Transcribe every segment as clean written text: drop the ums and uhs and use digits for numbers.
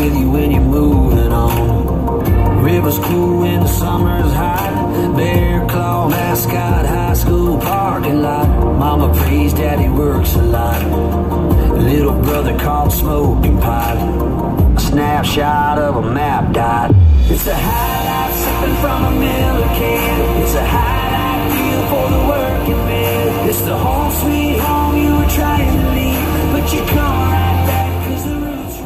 with you when you're moving on. River's cool when the summer's hot. Bear claw mascot, high school parking lot. Mama prays, daddy works a lot. Little brother caught smoking pot. A snapshot of a map dot. It's a hideout sipping from a Miller can. It's a hideout deal for the working man. It's the home sweet home you were trying to leave, but you come right back 'cause the roots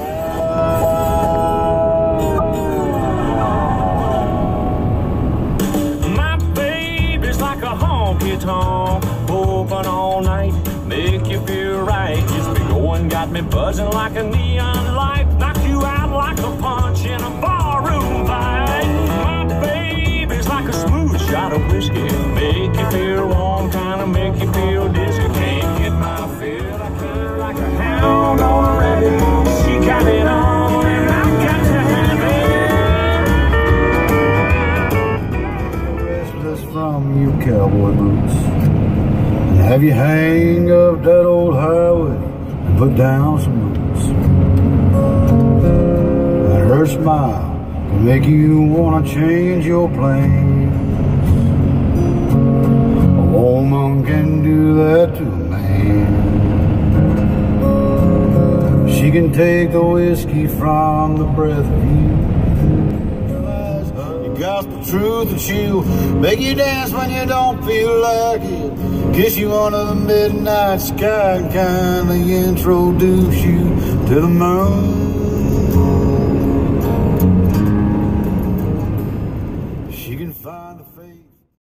run. My baby's like a honky-tonk, open all night, make you feel right. Gets me going, got me buzzing like a neon light. Knock you out like a punch in a barroom fight. My baby's like a smooth shot of whiskey, make you feel warm, kinda make you feel dizzy. Can't get my fill, I feel like a hound on a rabbit. She got it on and I got to have it. Restless from your cowboy boots, and have you hang up that old highway and put down some roots. And her smile can make you wanna change your plans. A woman can do that to a man. She can take the whiskey from the breath of you. Gospel truth, and she'll make you dance when you don't feel like it. Kiss you under the midnight sky and kindly introduce you to the moon.